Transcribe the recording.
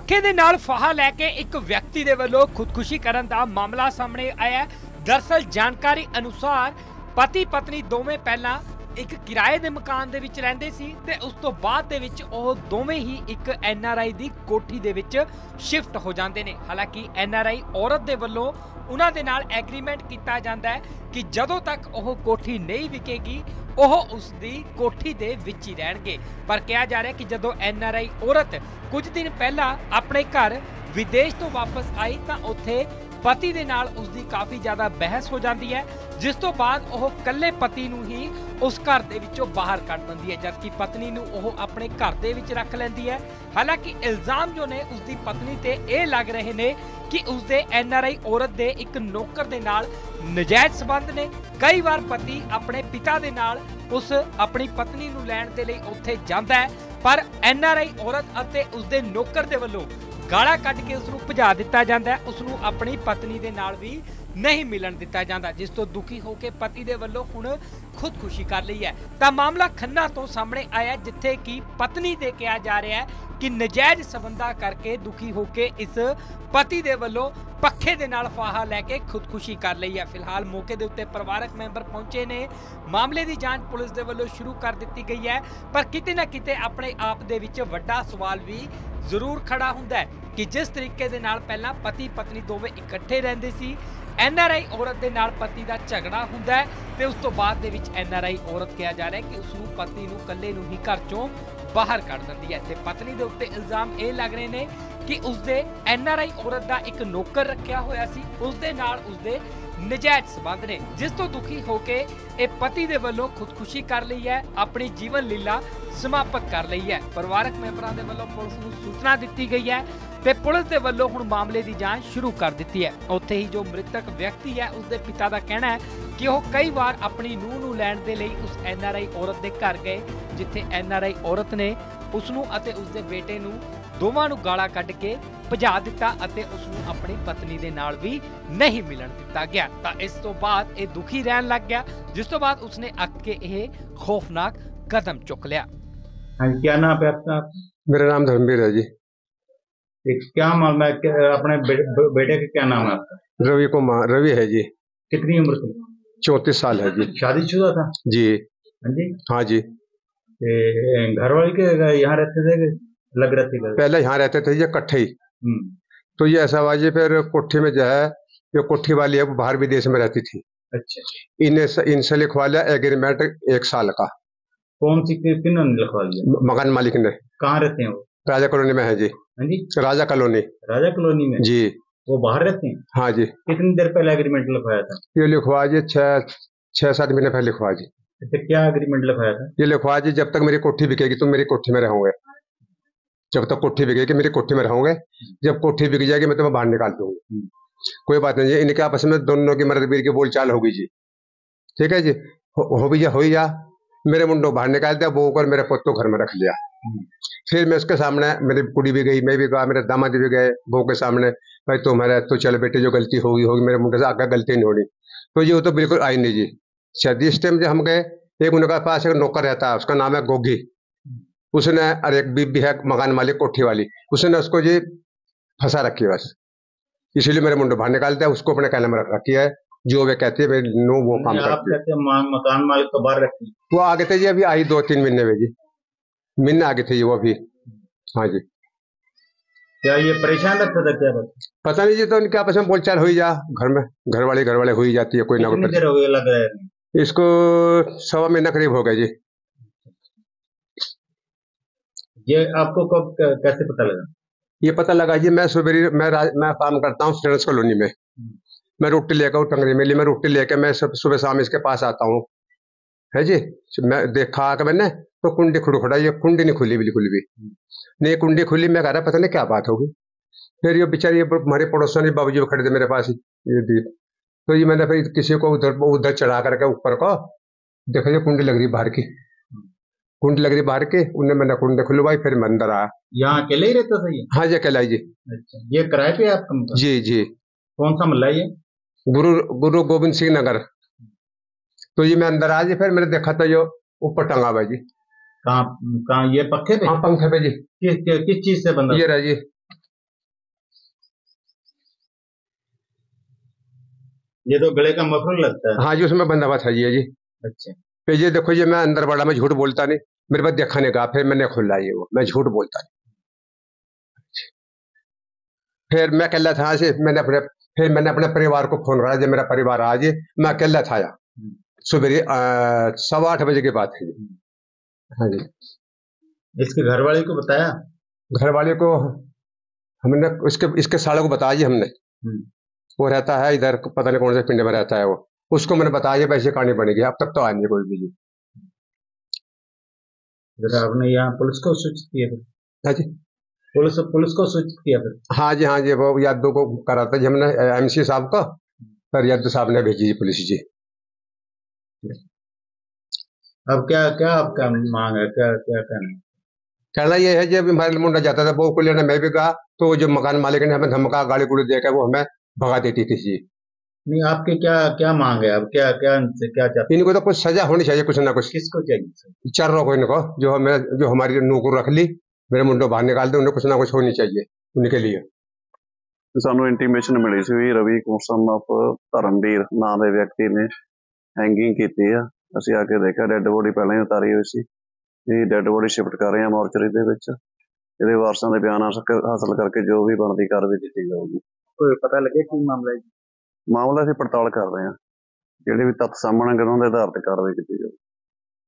पखे दे नाल फाहा लैके एक व्यक्ति दे वल्लों खुदकुशी करन दा मामला सामने आया। दरअसल जानकारी अनुसार पति पत्नी दोवें पहला एक किराए दे मकान दे विच रहिंदे सी ते उस तो बाद दे विच ओह दोवें ही एक NRI दी कोठी दे विच शिफ्ट हो जांदे ने। हालांकि NRI औरत दे वल्लों उन्हां दे नाल एग्रीमेंट कीता जांदा है कि जदों तक ओह कोठी नहीं विकेगी ओह उसदी कोठी दे विच ही रहणगे। पर कहा जा रहा है कि जदों NRI औरत कुछ दिन पहला अपने घर विदेश तो वापस आई तां उत्थे पति दे नाल उसदी काफी ज्यादा बहस हो जाती है, जिस तो बाद ओह कल्ले पति नूं ही उस घर दे विचों बाहर कढ दिंदी है, जबकि पत्नी नूं ओह अपने घर दे विच रख लैंदी है। हालांकि इल्जाम जो ने उसदी पत्नी ते ये लग रहे ने कि उसदे NRI औरत दे एक नौकर दे नाल नजायज संबंध ने। कई बार पति अपने पिता दे नाल उस अपनी पत्नी नूं लैण दे लई उत्थे जांदा है, पर NRI औरत अते उसदे नौकर दे वल्लों गाला कट के उसनूं भजा दिता जांदा है, उसनूं अपनी पत्नी दे नाल भी नहीं मिलन दिता जांदा, जिस तो दुखी होकर पति दे वल्लों हुण खुदकुशी कर ली है। तां मामला खन्ना तो सामने आया, जिथे कि पत्नी दे कहा जा रहा है कि नजायज संबंधा करके दुखी होकर इस पति दे वल्लों पखे दे नाल फाहा लैके खुदकुशी कर ली है। फिलहाल मौके दे उत्ते परिवारक मैंबर पहुंचे ने, मामले की जांच पुलिस दे वल्लों शुरू कर दी गई है। पर किते ना किते अपने आप दे विच वड्डा सवाल भी जरूर खड़ा हुंदा है कि जिस तरीके दे नाल पहला पति पत्नी दोवें इकट्ठे रहिंदे सी, NRI औरत दे नाल पति दा झगड़ा हुंदा है ते उस तो बाद दे विच NRI औरत कहा जा रहा है कि उसनूं पति नूं कल्ले नूं ही घर चों बाहर कढ दिंदी है। ते पत्नी दे उत्ते इल्जाम ये लग रहे ने कि उसदे NRI औरत दा एक नौकर रखिया होया सी, उसदे नाल उसदे नजायज संबंध ने, जिस तो दुखी होके ए पति दे वल्लों खुदकुशी कर ली है, अपनी जीवन लीला समाप्त कर ली है। परिवारक मैंबरां दे वल्लों पुलिस नूं सूचना दी गई है ते पुलिस दे वल्लों हुण मामले की जांच शुरू कर दी है। उत्थे ही जो मृतक व्यक्ति है उसके पिता का कहना है कि वह कई बार अपनी नूह नूं लैण दे लई उस NRI औरत के घर गए, जिथे NRI औरत ने उसनूं अते उसके बेटे नूं दोवां नूं गाला कढ के भजा दिता अते उसनूं अपनी पत्नी दे नाल भी नहीं मिलन दिता गया। तां इस तो बाद ये दुखी रहन लग गया, जिस तो बाद उसने अक के यह खौफनाक कदम चुक लिया। हाँ, क्या नाम है आपका? मेरा नाम धर्मवीर है जी। क्या मामला है? अपने बेटे का क्या नाम है आपका? रवि कुमार, रवि है जी। कितनी उम्र थी? 34 साल है जी। शादीशुदा था जी? हाँ जी। हाँ जी। घर वाले के यहाँ रहते थे? लग रहे थे पहले यहाँ रहते थे ये इकट्ठे ही। तो ये ऐसा हुआ जी, फिर कोठी में जो है ये कोठी वाली है वो बाहर विदेश में रहती थी। अच्छा। इनसे लिखवा लिया एग्रीमेंट 1 साल का। कौन सी किन्होंने लिखवा लिया? मकान मालिक ने। कहाँ रहते हैं वो? राजा कॉलोनी में है जी। हाँ जी, राजा कॉलोनी। राजा कॉलोनी में जी। वो बाहर रहते हैं? हाँ जी। कितनी देर पहले एग्रीमेंट लिखवाया था? ये लिखवा जी 6-7 महीने पहले लिखवा जी। अच्छा, क्या एग्रीमेंट लिखवाया था? ये लिखवा जी जब तक मेरी कोठी बिकेगी तुम मेरी कोठी में रहोगे, जब तक कोठी बिकेगी मेरी कोठी में रहोगे, जब कोठी बिक जाएगी मैं तुम्हें बाहर निकाल दूंगी। कोई बात नहीं जी, इनके आपस में दोनों की मर्दबीर की बोलचाल होगी जी। ठीक है जी, हो भी जा मेरे मुंडो बाहर निकाल दिया, वो कर मेरे पुत को घर में रख लिया। फिर मैं उसके सामने, मेरी कुड़ी भी गई, मैं भी गया, मेरे दामाद भी गए, बहू के सामने, भाई तुम्हारे तो चल बेटे जो गलती होगी मेरे मुंडे से आगे गलती नहीं होनी। तो ये तो बिल्कुल आई नहीं जी। जिस टाइम जब हम गए, एक उनके पास एक नौकर रहता है, उसका नाम है गोगी। उसने, और एक बीबी है मकान मालिक कोठी वाली, उसने उसको जी फंसा रखी है बस, इसीलिए मेरे मुंडो बाहर निकाल दिया, उसको अपने कहने में रख रखी है, जो वे कहती है नो वो काम करती है। मकान मालिक तो बाहर रखती? वो आगे थे जी, अभी आई 2-3 महीने में जी, महीने आगे थे वो अभी। हाँ जी। क्या ये परेशान रखता था क्या? पता नहीं जी, तो उनके आपस में बोलचाल हो ही जा, घर में घर वाले हो ही जाती है कोई ना कोई। देर हो गई लग रहा है इसको 1.25 महीना करीब हो गया जी। ये आपको कब कैसे पता लगा? ये पता लगा जी, मैं काम करता हूँ फ्रेंड्स कॉलोनी में। मैं रोटी लेकर टंगरी मेली में रोटी लेकर मैं सुबह शाम इसके पास आता हूँ, है जी। मैं देखा कि मैंने तो कुंडी खुड़ा, ये कुंडी नहीं खुली बिल्कुल भी नहीं, कुंडी खुली। मैं कह रहा पता नहीं क्या बात होगी। फिर ये बेचारी हमारे पड़ोसन ने बाबूजी खड़े थे मेरे पास ये दीप, तो ये मैंने फिर किसी को उधर चढ़ा करके ऊपर को देखा, ये कुंडी लग रही बाहर की, कुंडी लग रही बाहर की। उन्हें मैंने कुंडी खुलवाई, फिर मैं अंदर आया। यहाँ अकेले ही रहता था ये? हाँ जी, अकेला जी। अच्छा, ये किराए पे आपका? जी जी। कौन सा मोहल्ला ये? गुरु गोविंद सिंह नगर। तो ये मैं अंदर आया जी, फिर मैंने देखा तो ये ऊपर टंगा हुआ जी। कहाँ ये पक्के पे? हाँ, पंखे पे जी। किस चीज से बंधा? ये रहा जी, ये तो गले का मफलर लगता है। हाँ जी, उसमें बंधा हुआ था जी। जी अच्छा। फिर ये देखो, ये मैं अंदर बढ़ा, मैं झूठ बोलता नहीं, मेरे पास देखा नहीं कहा, फिर मैंने खुला ये वो, मैं झूठ बोलता नहीं। फिर मैं अकेला था से फिर मैंने अपने परिवार को फोन करा, जब मेरा परिवार आज मैं अकेला था यहाँ। सुबह 8:15 की बात है ये। हाँ जी। इसके घर वाले को बताया? घर वाले को हमने इसके साले को बताया जी हमने। वो रहता है इधर, पता नहीं कौन से पिंड में रहता है वो, उसको मैंने बताया वैसे कहानी बनेगी। अब तक तो आया नहीं कोई भी जी। फिर आपने यहाँ पुलिस को सूचित किया? फिर हाँ जी, पुलिस को सूचित किया फिर? हाँ जी, हाँ जी, वो यादव को करा था जी हमने, MC साहब को, पर यादव साहब ने भेजी जी पुलिस जी। अब क्या क्या आपका मांग है, क्या क्या कहना है? कहना ये है जब हमारे मुंडा जाता था वो को लेने, मैं भी गया तो जो मकान मालिक ने हमें धमका गाड़ी गुड़ी देकर वो हमें भगा देती थी जी। नहीं, आपकी क्या क्या मांग है? अब क्या क्या इनसे क्या चाहते? इनको तो कुछ सजा होनी चाहिए, कुछ ना कुछ। किसको चाहिए? चल रहा को इनको, जो हमारी नौकर रख ली, मेरे मुंडो बाहर निकाल दे, उन्हें कुछ ना कुछ होनी चाहिए उनके लिए। ਸਾਨੂੰ ਇੰਟੀਮੇਸ਼ਨ ਮਿਲੀ ਸੀ ਵੀ ਰਵੀ ਕੁਮਾਰ ਸਨ ਆਫ ਧਰਮਵੀਰ ਨਾਂ ਦੇ ਵਿਅਕਤੀ ਨੇ ਹੈਂਗਿੰਗ ਕੀਤੀ ਆ। ਅਸੀਂ ਆ ਕੇ ਦੇਖਿਆ ਡੈੱਡ ਬੋਡੀ ਪਹਿਲਾਂ ਹੀ ਉਤਾਰੀ ਹੋਈ ਸੀ। ਇਹ ਡੈੱਡ ਬੋਡੀ ਸ਼ਿਫਟ ਕਰ ਰਹੇ ਆ ਮੋਰਚਰੀ ਦੇ ਵਿੱਚ। ਇਹਦੇ ਵਾਰਸਾਂ ਦੇ ਬਿਆਨ ਹਾਸਲ ਕਰਕੇ ਜੋ ਵੀ ਬਣਦੀ ਕਾਰਵਾਈ ਕੀਤੀ ਜਾਊਗੀ। ਕੋਈ ਪਤਾ ਲੱਗਿਆ ਕੀ ਮਾਮਲਾ ਹੈ? ਮਾਮਲਾ ਅਸੀਂ ਪੜਤਾਲ ਕਰ ਰਹੇ ਹਾਂ, ਜਿਹੜੇ ਵੀ ਤੱਥ ਸਾਹਮਣੇ ਆਉਣਗੇ ਉਹਨਾਂ ਦੇ ਆਧਾਰ ਤੇ ਕਾਰਵਾਈ ਕੀਤੀ ਜਾਊਗੀ।